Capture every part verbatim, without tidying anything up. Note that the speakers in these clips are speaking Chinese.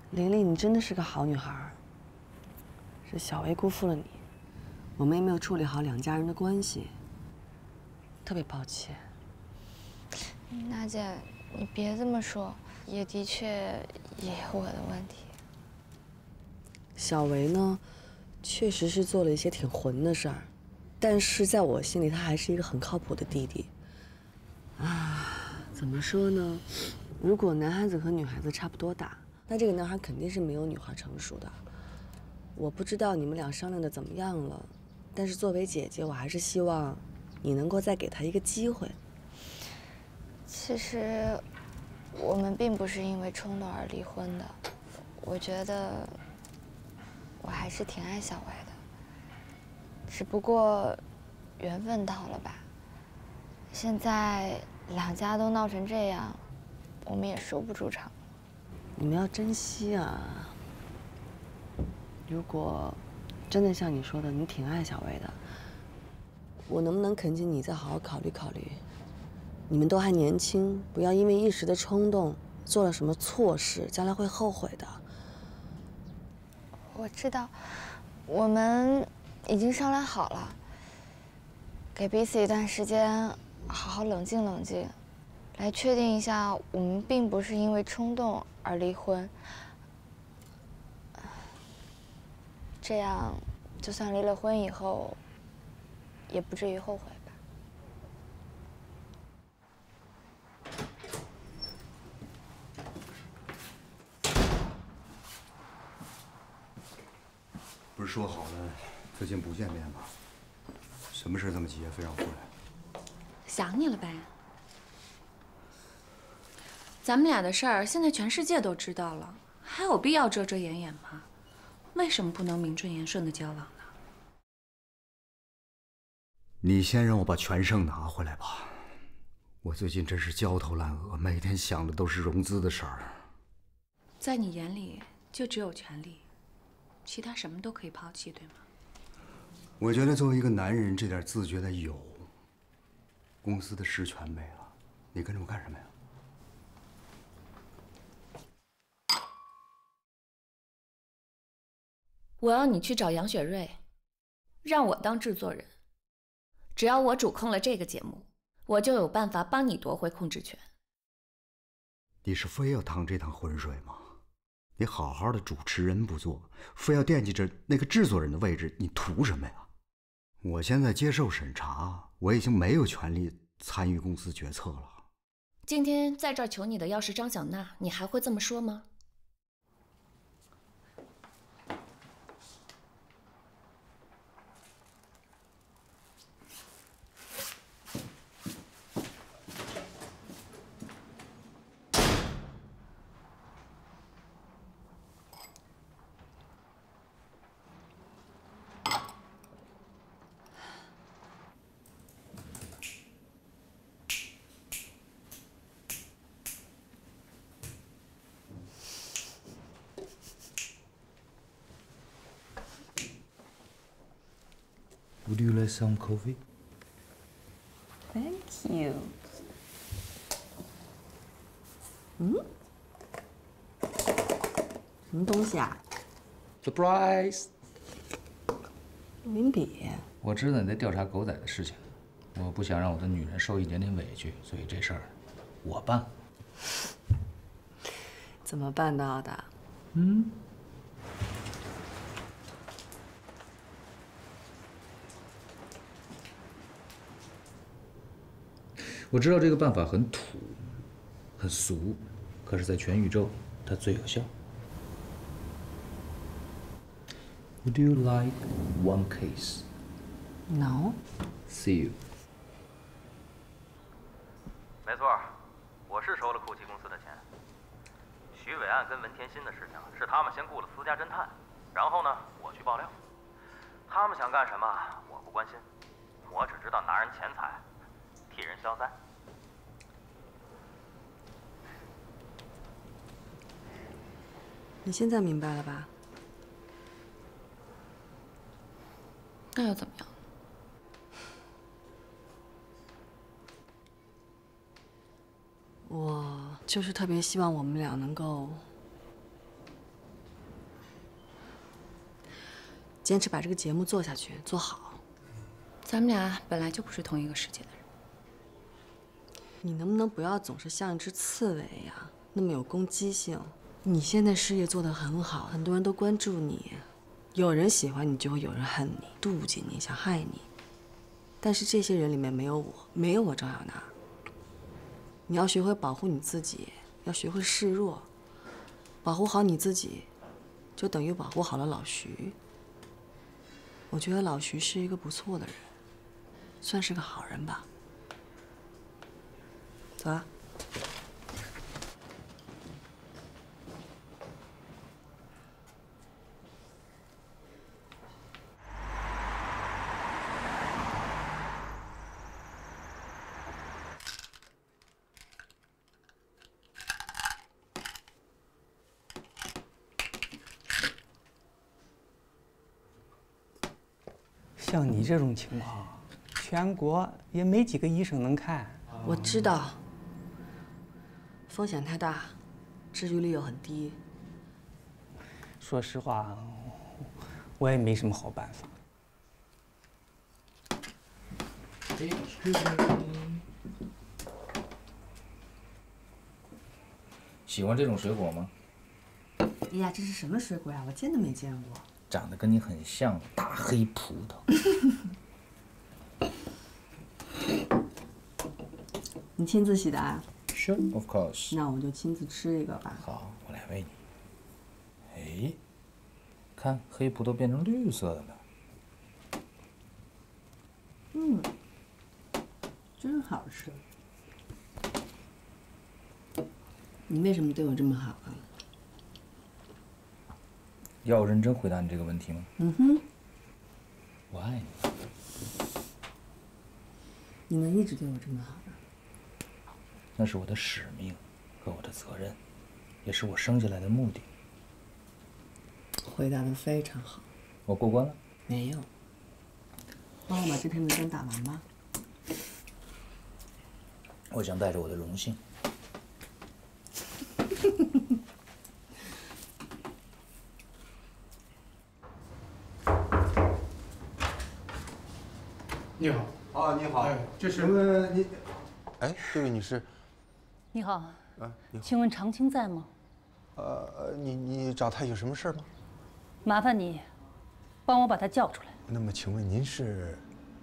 玲玲，你真的是个好女孩。是小薇辜负了你，我们也没有处理好两家人的关系，特别抱歉。 娜姐，你别这么说，也的确也有我的问题。 小维呢，确实是做了一些挺混的事儿，但是在我心里，他还是一个很靠谱的弟弟。啊，怎么说呢？如果男孩子和女孩子差不多大，那这个男孩肯定是没有女孩成熟的。我不知道你们俩商量的怎么样了，但是作为姐姐，我还是希望你能够再给他一个机会。 其实，我们并不是因为冲动而离婚的。我觉得，我还是挺爱小薇的，只不过缘分到了吧。现在两家都闹成这样，我们也说不出场。 你们要珍惜啊！如果真的像你说的，你挺爱小薇的，我能不能恳请你再好好考虑考虑？你们都还年轻，不要因为一时的冲动做了什么错事，将来会后悔的。 我知道，我们已经商量好了，给彼此一段时间，好好冷静冷静，来确定一下，我们并不是因为冲动而离婚。这样，就算离了婚以后，也不至于后悔吧。 不是说好了最近不见面吗？什么事这么急啊，非让我过来？ 想你了呗。咱们俩的事儿现在全世界都知道了，还有必要遮遮掩掩吗？为什么不能名正言顺的交往呢？ 你先让我把全胜拿回来吧。我最近真是焦头烂额，每天想的都是融资的事儿。 在你眼里，就只有权力，其他什么都可以抛弃，对吗？ 我觉得作为一个男人，这点自觉得有。公司的实权没了，你跟着我干什么呀？ 我要你去找杨雪瑞，让我当制作人。只要我主控了这个节目，我就有办法帮你夺回控制权。 你是非要趟这趟浑水吗？你好好的主持人不做，非要惦记着那个制作人的位置，你图什么呀？我现在接受审查，我已经没有权利参与公司决策了。 今天在这儿求你的要是张小娜，你还会这么说吗？ Would you like some coffee? Thank you. 嗯？什么东西啊 Surprise！ 录音笔。 我知道你在调查狗仔的事情，我不想让我的女人受一点点委屈，所以这事儿我办。 怎么办到的？ 嗯。我知道这个办法很土，很俗，可是，在全宇宙，它最有效。Would you like one case? No. See you. 没错，我是收了库奇公司的钱。徐伟岸跟文天心的事情是他们先雇了私家侦探，然后呢，我去爆料。他们想干什么，我不关心，我只知道拿人钱财，替人消灾。 你现在明白了吧？ 那又怎么样？ 我就是特别希望我们俩能够坚持把这个节目做下去，做好。 咱们俩本来就不是同一个世界的人。 你能不能不要总是像一只刺猬呀，那么有攻击性？你现在事业做得很好，很多人都关注你，有人喜欢你，就会有人恨你、妒忌你、想害你。但是这些人里面没有我，没有我张小娜。你要学会保护你自己，要学会示弱，保护好你自己，就等于保护好了老徐。我觉得老徐是一个不错的人，算是个好人吧。走啊。 像你这种情况，全国也没几个医生能看。 我知道，风险太大，治愈率又很低。 说实话，我也没什么好办法。 喜欢这种水果吗？ 哎呀，这是什么水果呀？我见都没见过。 长得跟你很像，大黑葡萄。 你亲自洗的啊 Sure, of course. 那我就亲自吃一个吧。 好，我来喂你。哎，看黑葡萄变成绿色的了。 嗯，真好吃。你为什么对我这么好啊？ 要我认真回答你这个问题吗？ 嗯哼。 我爱你。 你能一直对我这么好吗？ 那是我的使命和我的责任，也是我生下来的目的。 回答的非常好。 我过关了？ 没有。帮我把这篇文章打完吧。 我想带着我的荣幸。 你好。 啊，你好。 哎，这是。 呃，你，哎，这位女士。 你好。 啊，你好。 请问常青在吗？ 呃，你你找她有什么事吗？ 麻烦你，帮我把她叫出来。 那么，请问您是？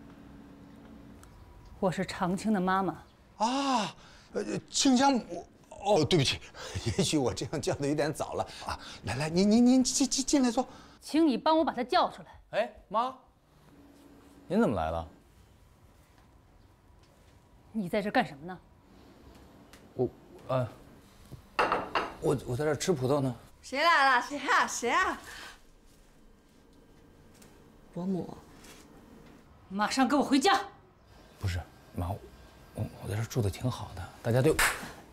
我是常青的妈妈。 啊，呃，青江母。哦，对不起，也许我这样叫的有点早了啊。来来，您您您进进进来坐。 请你帮我把她叫出来。 哎，妈，您怎么来了？ 你在这干什么呢？ 我，呃，我我在这吃葡萄呢。 谁来了？谁啊？谁啊？伯母。 马上给我回家！ 不是，妈，我我在这住的挺好的，大家对。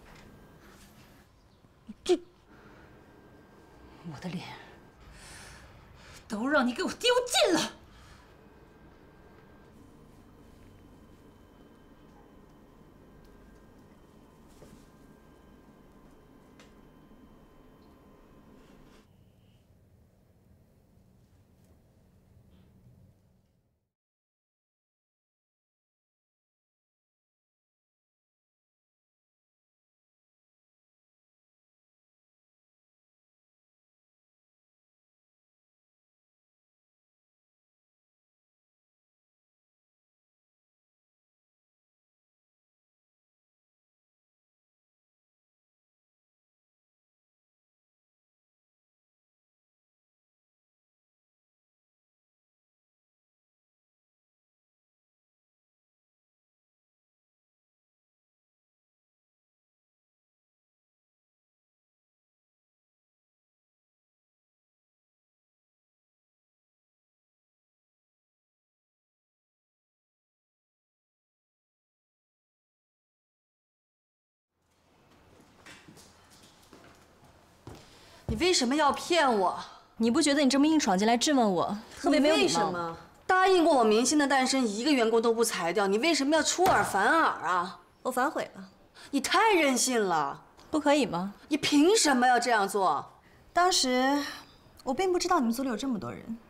这，我的脸都让你给我丢尽了！ 你为什么要骗我？ 你不觉得你这么硬闯进来质问我，特别没有礼貌？ 为什么答应过我明星的诞生，一个员工都不裁掉，你为什么要出尔反尔啊？ 我反悔了。 你太任性了， 不可以吗？ 你凭什么要这样做？ 当时我并不知道你们组里有这么多人，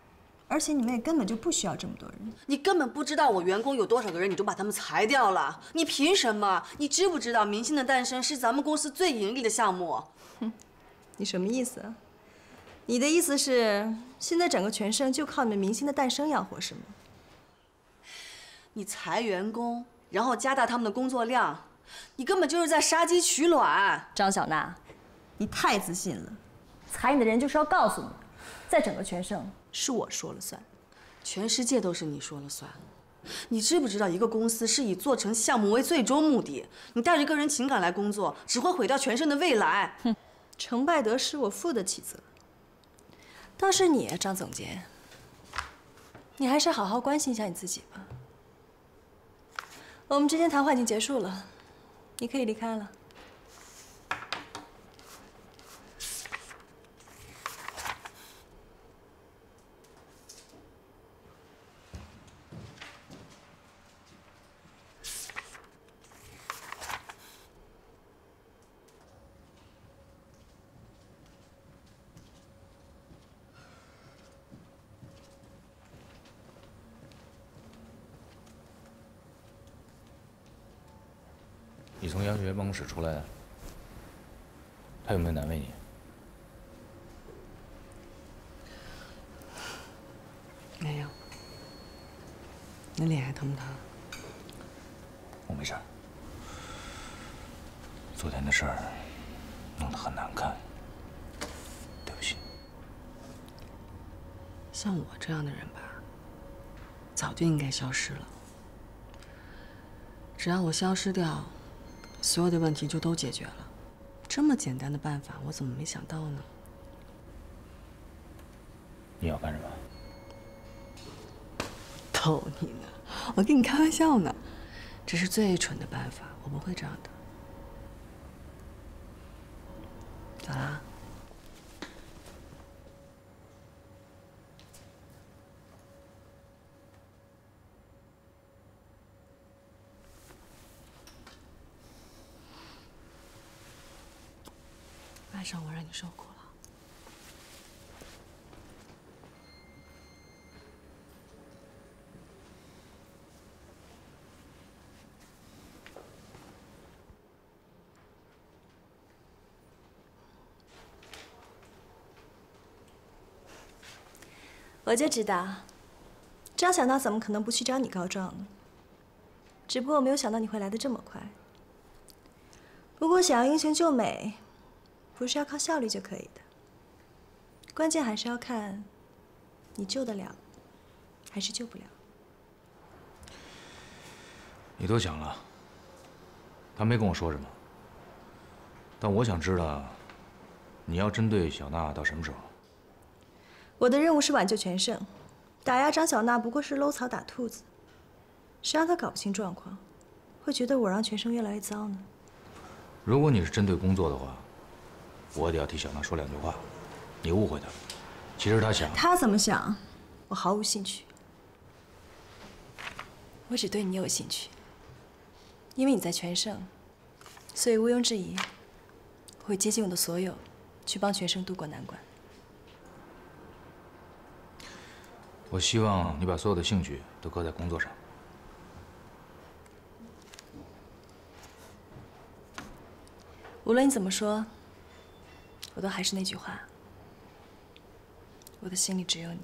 而且你们也根本就不需要这么多人。 你根本不知道我员工有多少个人，你就把他们裁掉了，你凭什么？你知不知道《明星的诞生》是咱们公司最盈利的项目？ 哼，你什么意思啊？你的意思是，现在整个全盛就靠你们《明星的诞生》养活是吗？ 你裁员工，然后加大他们的工作量，你根本就是在杀鸡取卵。 张小娜，你太自信了。裁你的人就是要告诉你，在整个全盛是我说了算， 全世界都是你说了算。你知不知道，一个公司是以做成项目为最终目的？你带着个人情感来工作，只会毁掉全盛的未来。 哼，成败得失我负得起责。倒是你，张总监，你还是好好关心一下你自己吧。我们之间谈话已经结束了，你可以离开了。 你从杨雪月办公室出来的，他有没有难为你？ 没有。你脸还疼不疼？ 我没事。昨天的事儿弄得很难看，对不起。 像我这样的人吧，早就应该消失了。只要我消失掉，所有的问题就都解决了。这么简单的办法，我怎么没想到呢？ 你要干什么？ 逗你呢，我跟你开玩笑呢。这是最蠢的办法，我不会这样的。走啦。晚上我让你受苦了。 我就知道，张小娜怎么可能不去找你告状呢？只不过我没有想到你会来得这么快。不过想要英雄救美，不是要靠效率就可以的，关键还是要看你救得了，还是救不了。 你多想了，他没跟我说什么，但我想知道，你要针对小娜到什么时候？ 我的任务是挽救全盛，打压张小娜不过是搂草打兔子。谁让她搞不清状况，会觉得我让全盛越来越糟呢？ 如果你是针对工作的话，我得要替小娜说两句话。你误会她了，其实她想…… 她怎么想，我毫无兴趣。我只对你有兴趣，因为你在全盛，所以毋庸置疑，我会竭尽我的所有，去帮全盛渡过难关。 我希望你把所有的兴趣都搁在工作上。 无论你怎么说，我都还是那句话，我的心里只有你。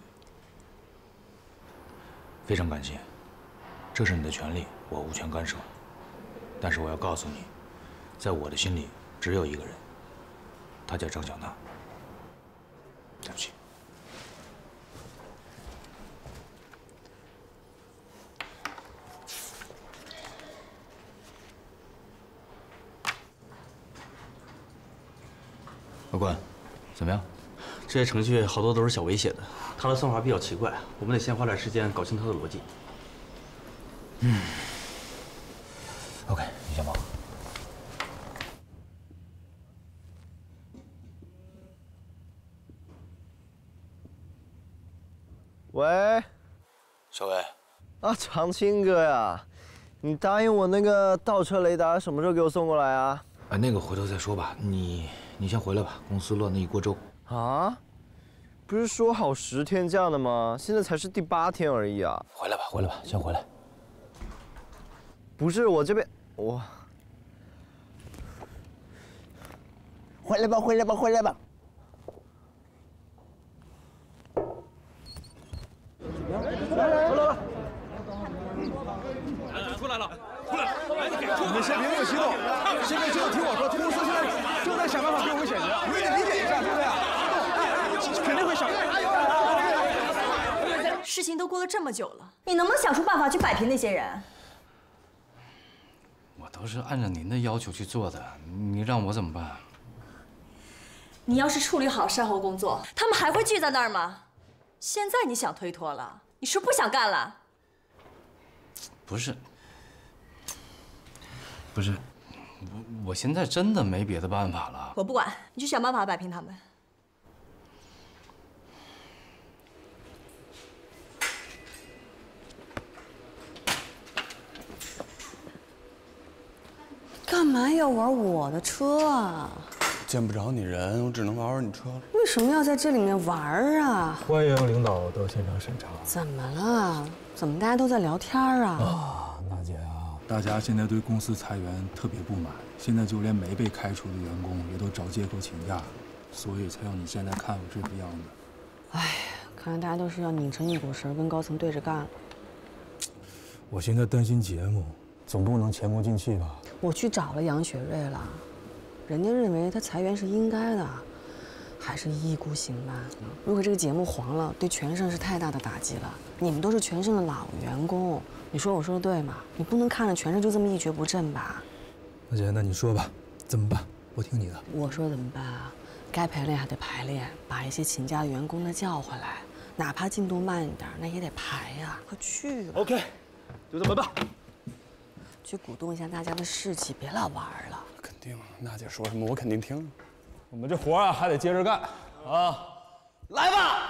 非常感谢，这是你的权利，我无权干涉。但是我要告诉你，在我的心里只有一个人，她叫张小娜。对不起。老关，怎么样？ 这些程序好多都是小维写的，他的算法比较奇怪，我们得先花点时间搞清他的逻辑。 嗯。OK， 你先忙。 喂， 小伟。 啊，长青哥呀，你答应我那个倒车雷达什么时候给我送过来啊？ 哎，那个回头再说吧，你你先回来吧，公司乱得一锅粥。 啊？ 不是说好十天假的吗？现在才是第八天而已啊！ 回来吧，回来吧，先回来。 不是我这边，我回来吧，回来吧，回来吧。 来来来，出来了，出来了！你们先别那么激动，现在就要听我说，公司现在正在想办法给我们解决，你们得理解一下，对不对？肯定会想。 事情都过了这么久了，你能不能想出办法去摆平那些人？ 我都是按照您的要求去做的，你让我怎么办？ 你要是处理好善后工作，他们还会聚在那儿吗？现在你想推脱了，你是不想干了？ 不是，不是，我我现在真的没别的办法了。 我不管，你去想办法摆平他们。 干嘛要玩我的车啊？ 见不着你人，我只能玩玩你车了。 为什么要在这里面玩啊？ 欢迎领导到现场审查。 怎么了？怎么大家都在聊天啊？ 啊，娜姐啊，大家现在对公司裁员特别不满，现在就连没被开除的员工也都找借口请假，所以才让你现在看我这个样子。 哎，看来大家都是要拧成一股绳，跟高层对着干。 我现在担心节目，总不能前功尽弃吧？ 我去找了杨雪瑞了。人家认为他裁员是应该的，还是一意孤行吧。如果这个节目黄了，对全盛是太大的打击了。你们都是全盛的老员工，你说我说的对吗？你不能看着全盛就这么一蹶不振吧？ 娜姐，那你说吧，怎么办？我听你的。 我说怎么办啊？该排练还得排练，把一些请假的员工呢叫回来，哪怕进度慢一点，那也得排呀。快去吧。 OK， 就这么办。 去鼓动一下大家的士气，别老玩了。 肯定，娜姐说什么我肯定听。 我们这活啊还得接着干啊！ 来吧！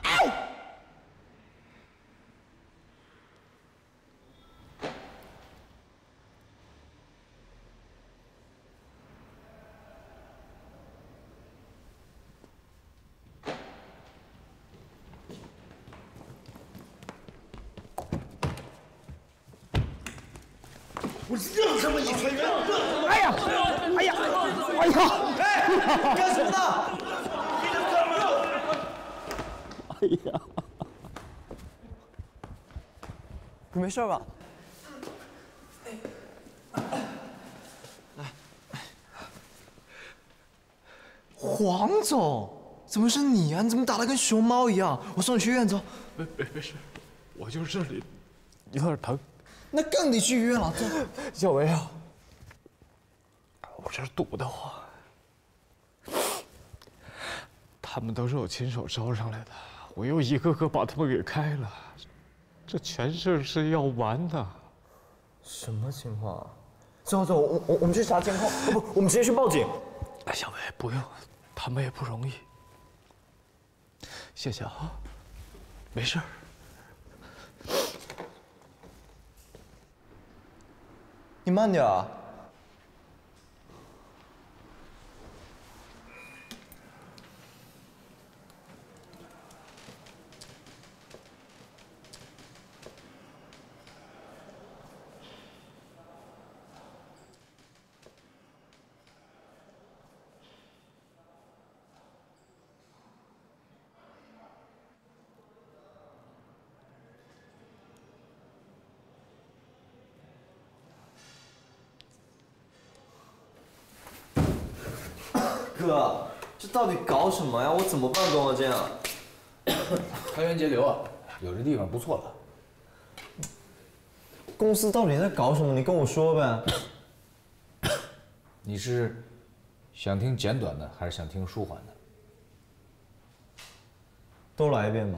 我扔他妈一群人！ 哎呀！哎呀！哎呀！ 哎，干什么呢？ 哎呀！你没事吧？ 来，黄总，怎么是你啊？你怎么打得跟熊猫一样？我送你去医院走。 没没没事，我就这里有点疼。 那更得去医院了。走。 小维啊，我这堵得慌。他们都是我亲手招上来的，我又一个个把他们给开了，这全盛是要完的。 什么情况啊？走走，我我我们去查监控，不，我们直接去报警。 哎，小维不用，他们也不容易。谢谢啊，没事儿。 你慢点啊。哥，这到底搞什么呀？我怎么办，宫若健啊？ 开源节流啊，有这地方不错了。 公司到底在搞什么？你跟我说呗。 你是想听简短的，还是想听舒缓的？ 都来一遍吧。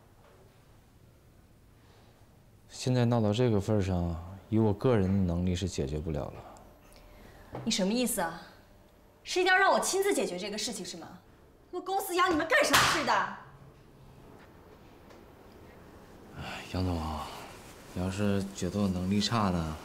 现在闹到这个份上，以我个人的能力是解决不了了。 你什么意思啊？是一定要让我亲自解决这个事情是吗？我公司养你们干什么似的？ 杨总，要是觉得我能力差呢，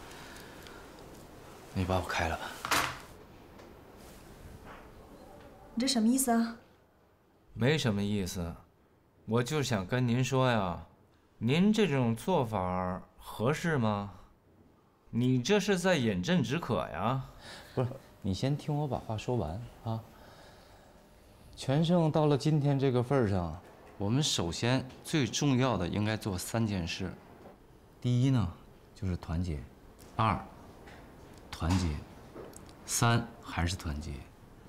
你把我开了吧。 你这什么意思啊？ 没什么意思，我就想跟您说呀，您这种做法合适吗？你这是在饮鸩止渴呀。 不是，你先听我把话说完啊。全胜到了今天这个份儿上，我们首先最重要的应该做三件事。第一呢，就是团结；二，团结；三，还是团结。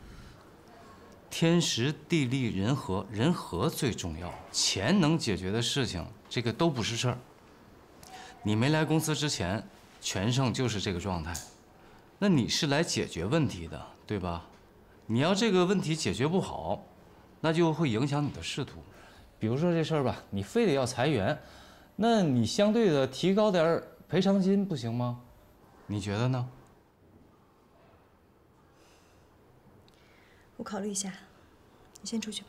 天时地利人和，人和最重要。钱能解决的事情，这个都不是事儿。你没来公司之前，全胜就是这个状态。那你是来解决问题的，对吧？你要这个问题解决不好，那就会影响你的仕途。比如说这事儿吧，你非得要裁员，那你相对的提高点赔偿金不行吗？你觉得呢？ 我考虑一下，你先出去吧。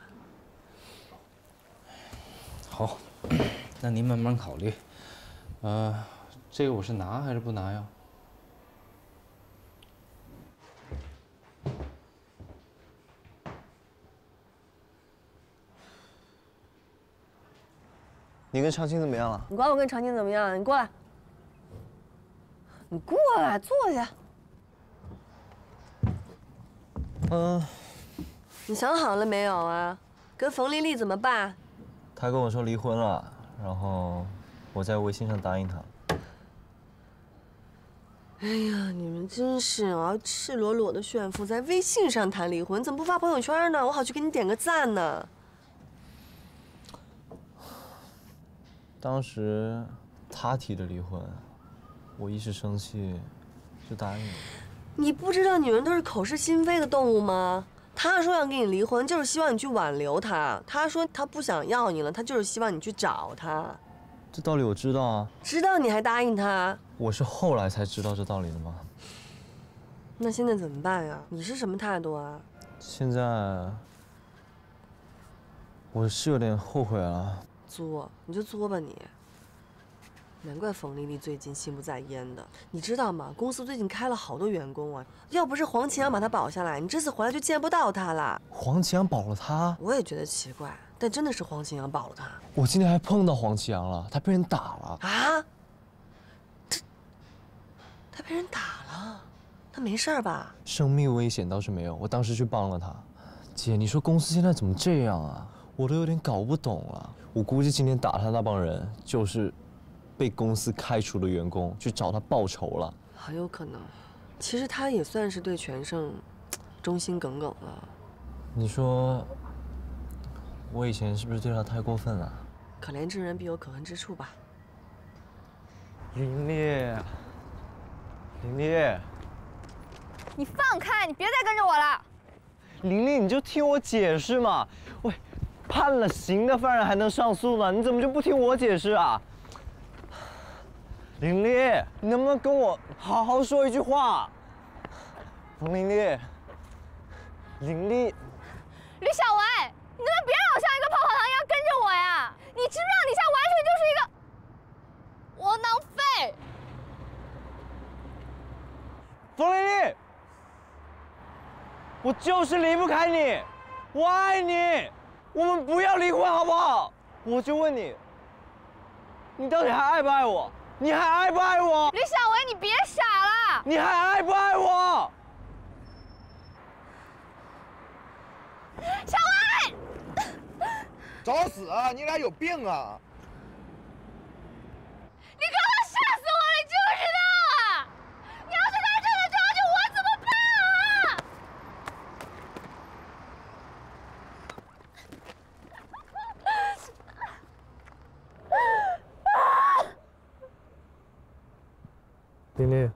好，那您慢慢考虑。呃，这个我是拿还是不拿呀？ 你跟长青怎么样了？ 你管我跟长青怎么样？你过来，你过来坐下。 嗯。 你想好了没有啊？跟冯丽丽怎么办？ 他跟我说离婚了，然后我在微信上答应他。 哎呀，你们真是啊，赤裸裸的炫富，在微信上谈离婚，怎么不发朋友圈呢？我好去给你点个赞呢。 当时他提的离婚，我一时生气，就答应了。 你不知道女人都是口是心非的动物吗？他说要跟你离婚，就是希望你去挽留他。他说他不想要你了，他就是希望你去找他。 这道理我知道啊。 知道你还答应他？ 我是后来才知道这道理的吗？ 那现在怎么办呀？你是什么态度啊？ 现在我是有点后悔了。 作，你就作吧你。难怪冯丽丽最近心不在焉的，你知道吗？公司最近开了好多员工啊，要不是黄启阳把她保下来，你这次回来就见不到她了。 黄启阳保了她？ 我也觉得奇怪，但真的是黄启阳保了她。 我今天还碰到黄启阳了，他被人打了。 啊？这，他被人打了？他没事吧？ 生命危险倒是没有，我当时去帮了他。姐，你说公司现在怎么这样啊？我都有点搞不懂了。我估计今天打他那帮人就是被公司开除的员工去找他报仇了。 很有可能。其实他也算是对全胜忠心耿耿了。 你说我以前是不是对他太过分了？ 可怜之人必有可恨之处吧。 林烈，林烈， 你放开！你别再跟着我了。 林烈，你就听我解释嘛。喂，判了刑的犯人还能上诉呢，你怎么就不听我解释啊？林烈，你能不能跟我好好说一句话？冯林烈，林烈， 吕小维，你能不能别老像一个泡泡糖一样跟着我呀？你知不知道你现在完全就是一个窝囊废？ 冯林烈，我就是离不开你，我爱你，我们不要离婚好不好？我就问你，你到底还爱不爱我？你还爱不爱我？ 吕小维，你别傻了！ 你还爱不爱我？ 小维， 找死啊！你俩有病啊！ 你刚刚吓死我了，你知不知道啊？你要是他真的抓住我怎么办啊？ 琳琳，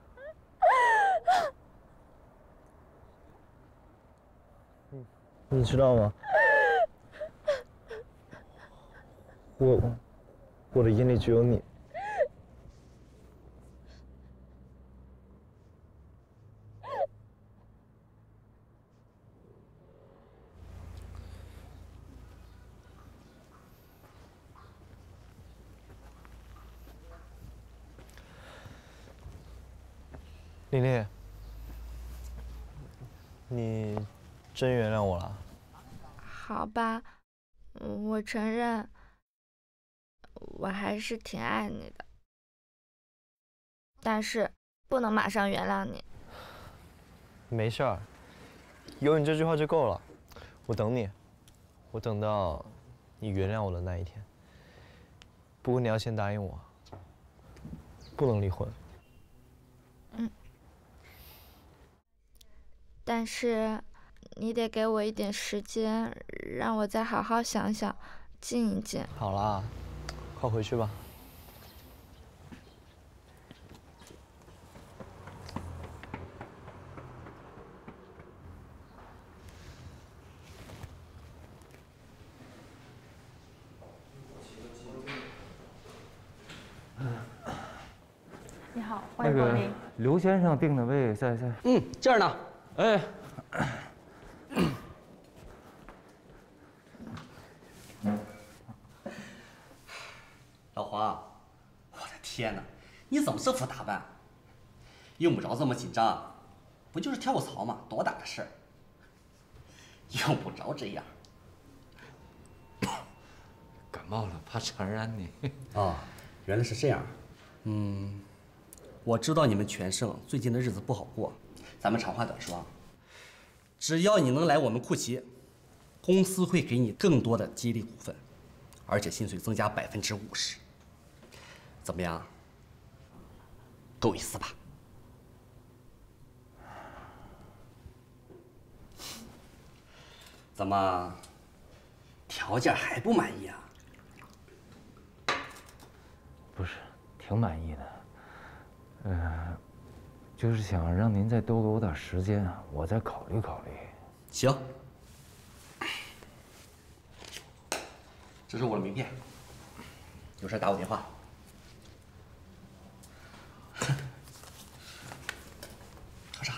你知道吗？我我的眼里只有你。琳琳，你真原谅我了？ 好吧。 我承认，我还是挺爱你的，但是不能马上原谅你。 没事儿，有你这句话就够了。我等你，我等到你原谅我的那一天。不过你要先答应我，不能离婚。 嗯。但是你得给我一点时间，让我再好好想想，静一静。 好啦，快回去吧。 你好，欢迎光临。 刘先生订的位在在。 嗯，这儿呢。 哎。 老黄，我的天哪，你怎么这副打扮？用不着这么紧张，不就是跳个槽吗？多大的事儿，用不着这样。 感冒了，怕传染你。 哦，原来是这样。嗯，我知道你们全盛最近的日子不好过，咱们长话短说，只要你能来我们库奇，公司会给你更多的激励股份，而且薪水增加百分之五十。怎么样？够意思吧？怎么，条件还不满意啊？ 不是，挺满意的。呃，就是想让您再多给我点时间，我再考虑考虑。 行。这是我的名片，有事打我电话。喝茶。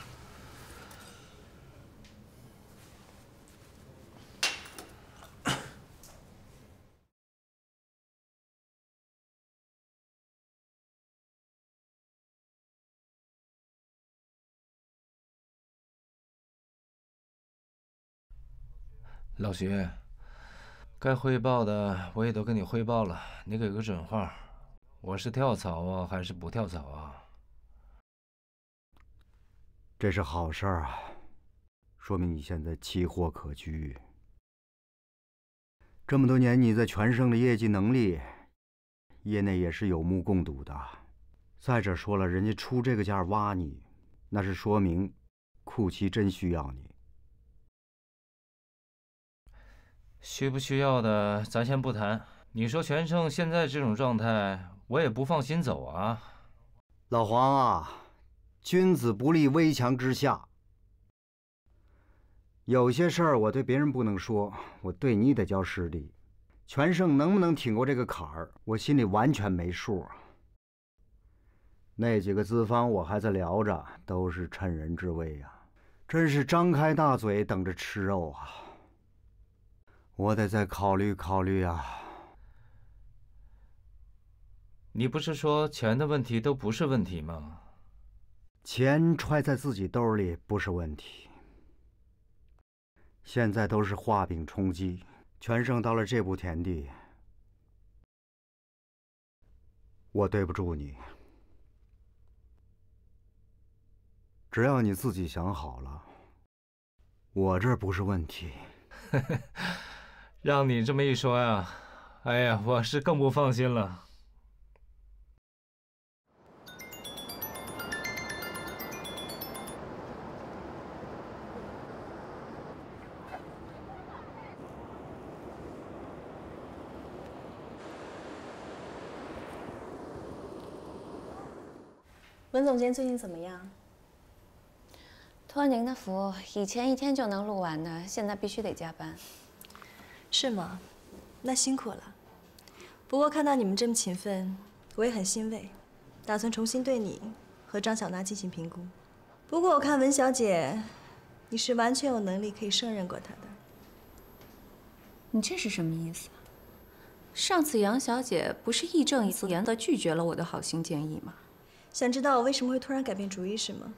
老徐，该汇报的我也都跟你汇报了，你给个准话，我是跳槽啊，还是不跳槽啊？ 这是好事儿啊，说明你现在奇货可居。这么多年你在全盛的业绩能力，业内也是有目共睹的。再者说了，人家出这个价挖你，那是说明库奇真需要你。 需不需要的，咱先不谈。你说全盛现在这种状态，我也不放心走啊。 老黄啊，君子不立危墙之下。有些事儿我对别人不能说，我对你得较实力。全盛能不能挺过这个坎儿，我心里完全没数。那几个资方我还在聊着，都是趁人之危呀、啊，真是张开大嘴等着吃肉啊！我得再考虑考虑啊。 你不是说钱的问题都不是问题吗？ 钱揣在自己兜里不是问题。现在都是画饼充饥，全盛到了这步田地，我对不住你。只要你自己想好了，我这不是问题。 让你这么一说呀，哎呀，我是更不放心了。 文总监最近怎么样？ 托您的福，以前一天就能录完的，现在必须得加班。 是吗？那辛苦了。不过看到你们这么勤奋，我也很欣慰，打算重新对你和张小娜进行评估。不过我看文小姐，你是完全有能力可以胜任过她的。 你这是什么意思？上次杨小姐不是义正言辞地拒绝了我的好心建议吗？ 想知道我为什么会突然改变主意是吗？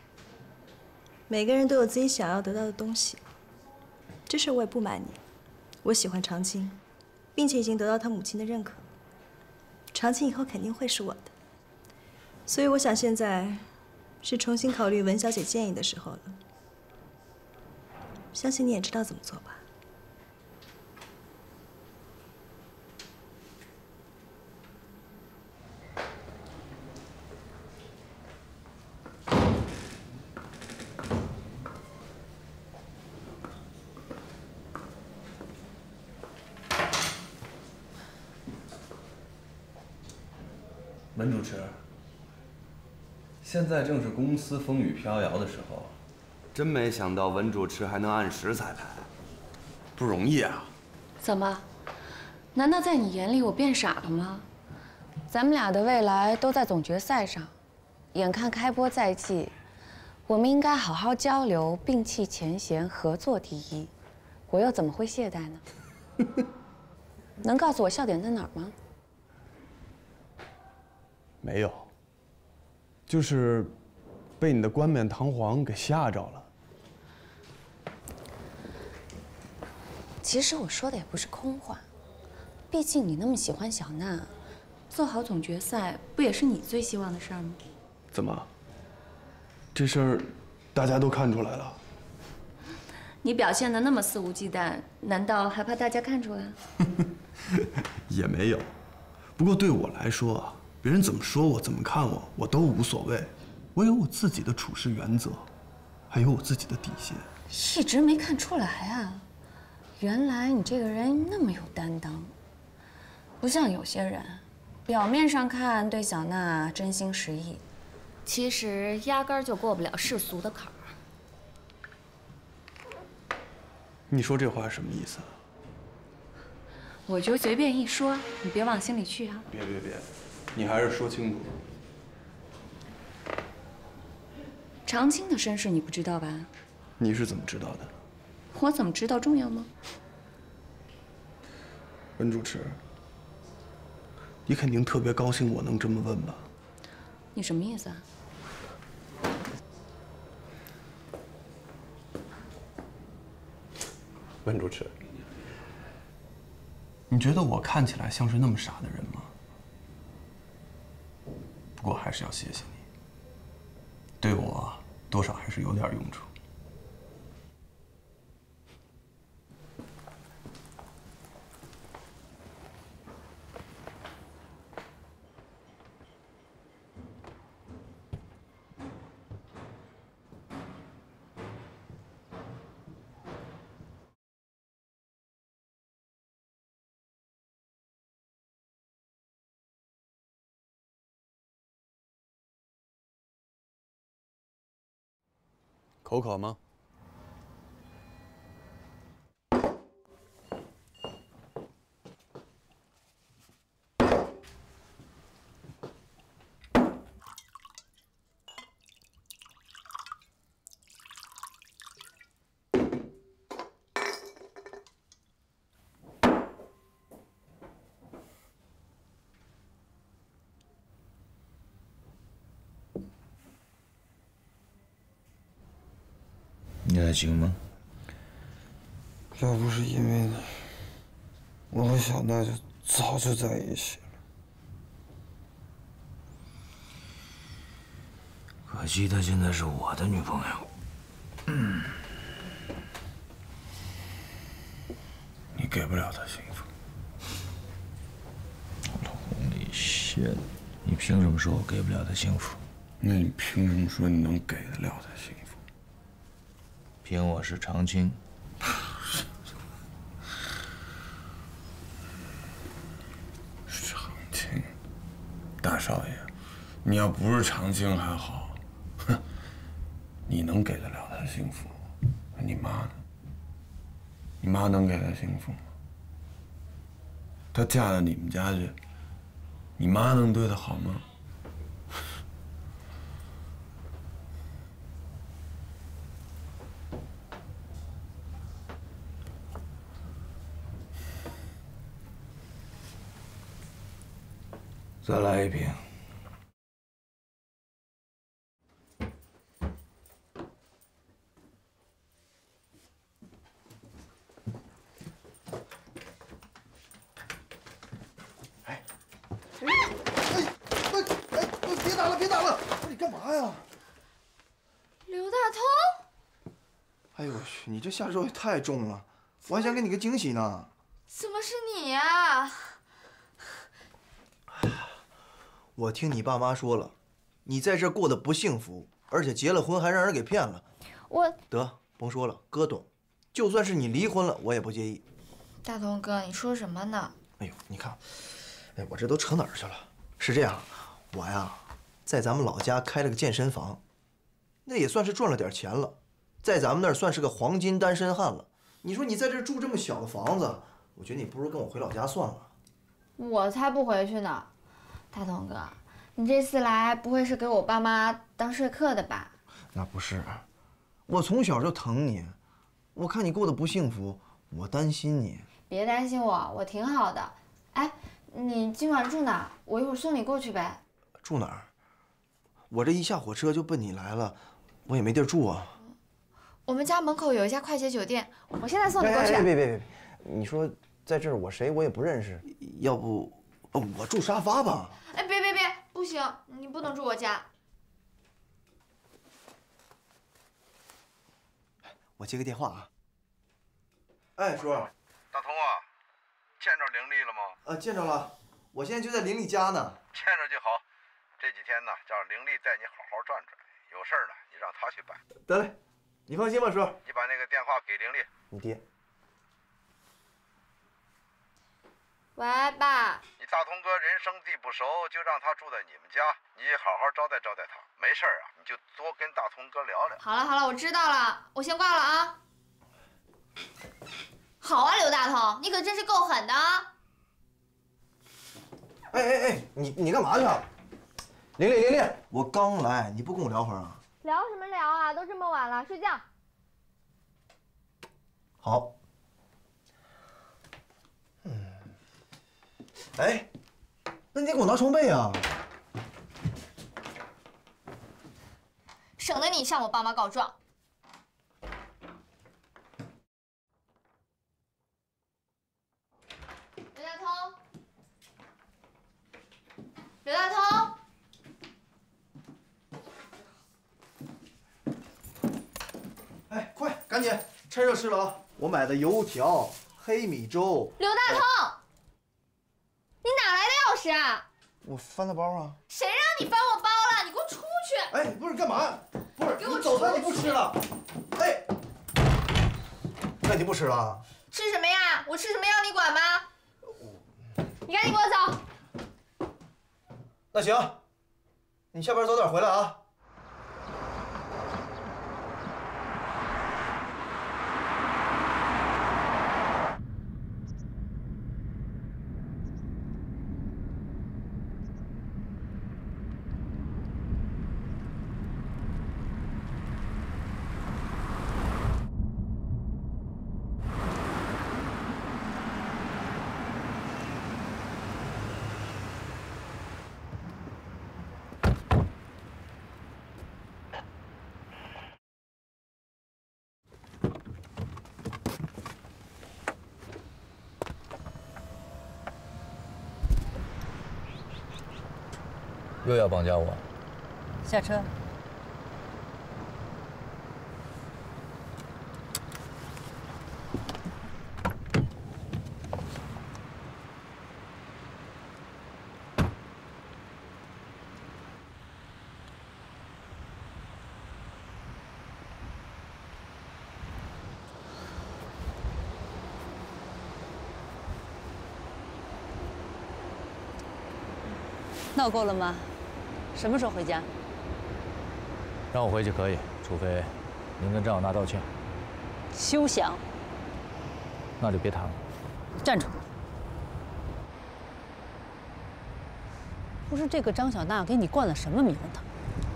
每个人都有自己想要得到的东西，这事我也不瞒你， 我喜欢长青，并且已经得到他母亲的认可。长青以后肯定会是我的，所以我想现在是重新考虑文小姐建议的时候了。相信你也知道怎么做吧？ 文主持，现在正是公司风雨飘摇的时候，真没想到文主持还能按时彩排，不容易啊！ 怎么？难道在你眼里我变傻了吗？咱们俩的未来都在总决赛上，眼看开播在即，我们应该好好交流，摒弃前嫌，合作第一。我又怎么会懈怠呢？能告诉我笑点在哪儿吗？ 没有，就是被你的冠冕堂皇给吓着了。 其实我说的也不是空话，毕竟你那么喜欢小娜，做好总决赛不也是你最希望的事儿吗？ 怎么？这事儿大家都看出来了？ 你表现得那么肆无忌惮，难道还怕大家看出来？ 也没有，不过对我来说啊。别人怎么说我，怎么看我，我都无所谓。我有我自己的处事原则，还有我自己的底线。 一直没看出来啊，原来你这个人那么有担当，不像有些人，表面上看对小娜真心实意， 其实压根儿就过不了世俗的坎儿。 你说这话什么意思？ 我就随便一说，你别往心里去啊。 别别别。你还是说清楚。 长青的身世你不知道吧？ 你是怎么知道的？ 我怎么知道重要吗？ 文主持，你肯定特别高兴我能这么问吧？ 你什么意思啊？ 文主持，你觉得我看起来像是那么傻的人吗？不过还是要谢谢你，对我多少还是有点用处。口渴吗？ 你还行吗？ 要不是因为你，我和小娜就早就在一起了。 可惜她现在是我的女朋友。嗯， 你给不了她幸福。 老红里线，你凭什么说我给不了她幸福？ 那你凭什么说你能给得了她幸福？ 凭我是长青。 长青，大少爷，你要不是长青还好，哼，你能给得了她幸福？你妈呢？你妈能给她幸福吗？她嫁到你们家去，你妈能对她好吗？ 再来一瓶。 打了，别打了！你干嘛呀？ 刘大通， 哎呦我去，你这下手也太重了，我还想给你个惊喜呢。 怎么是你呀？ 我听你爸妈说了，你在这儿过得不幸福，而且结了婚还让人给骗了。 我得甭说了，哥懂。就算是你离婚了，我也不介意。 大同哥，你说什么呢？ 哎呦，你看，哎，我这都扯哪儿去了？是这样，我呀，在咱们老家开了个健身房，那也算是赚了点钱了，在咱们那儿算是个黄金单身汉了。你说你在这儿住这么小的房子，我觉得你不如跟我回老家算了。 我才不回去呢。大同哥，你这次来不会是给我爸妈当说客的吧？ 那不是，我从小就疼你，我看你过得不幸福，我担心你。 别担心我，我挺好的。哎，你今晚住哪？我一会儿送你过去呗。 住哪儿？我这一下火车就奔你来了，我也没地儿住啊。 我们家门口有一家快捷酒店，我现在送你过去。 哎，别别别别！你说在这儿我谁我也不认识，要不我住沙发吧？ 哎，别别别，不行，你不能住我家。 我接个电话啊。哎，叔。 大同啊，见着玲丽了吗？ 啊，见着了，我现在就在玲丽家呢。 见着就好，这几天呢，叫玲丽带你好好转转，有事儿呢，你让她去办。 得嘞，你放心吧，叔。 你把那个电话给玲丽。 你爹。 喂，爸。 你大同哥人生地不熟，就让他住在你们家，你好好招待招待他。没事儿啊，你就多跟大同哥聊聊。 好了好了，我知道了，我先挂了啊。好啊，刘大同，你可真是够狠的啊！ 哎哎哎，你你干嘛去啊？玲丽玲丽，我刚来，你不跟我聊会儿啊？ 聊什么聊啊？都这么晚了，睡觉。 好。嗯。哎，那你得给我拿床被啊。 省得你向我爸妈告状。刘大通，刘大通， 哎，快，赶紧趁热吃了啊！我买的油条、黑米粥。 刘大通，你哪来的钥匙啊？ 我翻的包啊。 谁让你翻我包了？你给我出去！ 哎，不是干嘛？不是， 给我你走吧，你不吃了。哎，那你不吃了？ 吃什么呀？我吃什么要你管吗？你赶紧给我走！ 那行，你下班早点回来啊。 又要绑架我？ 下车。闹够了吗？什么时候回家？ 让我回去可以，除非您跟张小娜道歉。 休想！ 那就别谈了。 站住！不是这个张小娜给你灌了什么迷魂汤？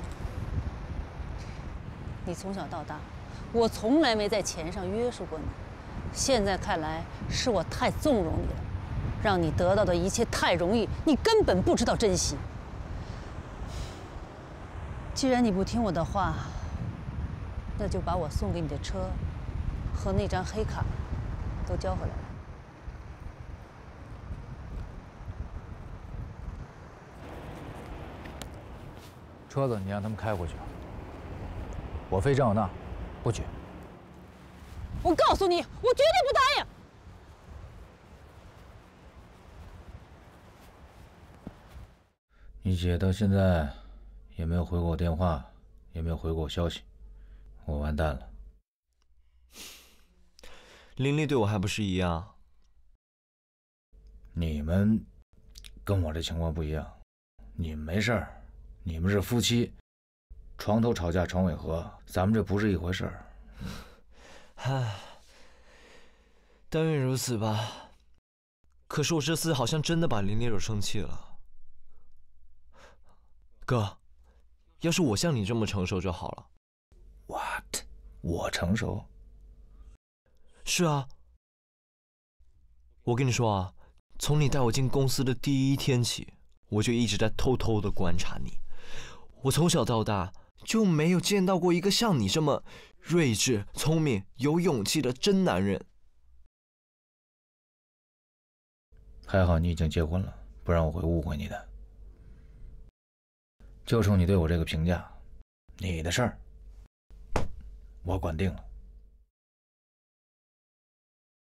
你从小到大，我从来没在钱上约束过你，现在看来是我太纵容你了，让你得到的一切太容易，你根本不知道珍惜。既然你不听我的话，那就把我送给你的车和那张黑卡都交回来。 车子你让他们开回去。我非张小娜不娶。 我告诉你，我绝对不答应。 你姐到现在也没有回过我电话，也没有回过我消息，我完蛋了。 琳琳对我还不是一样？ 你们跟我这情况不一样，你们没事儿，你们是夫妻，床头吵架床尾和，咱们这不是一回事儿。 唉，但愿如此吧。可是我这次好像真的把琳琳惹生气了。哥，要是我像你这么成熟就好了。 What？ 我成熟？ 是啊。我跟你说啊，从你带我进公司的第一天起，我就一直在偷偷的观察你。我从小到大就没有见到过一个像你这么睿智、聪明、有勇气的真男人。 还好你已经结婚了，不然我会误会你的。就冲你对我这个评价，你的事儿我管定了。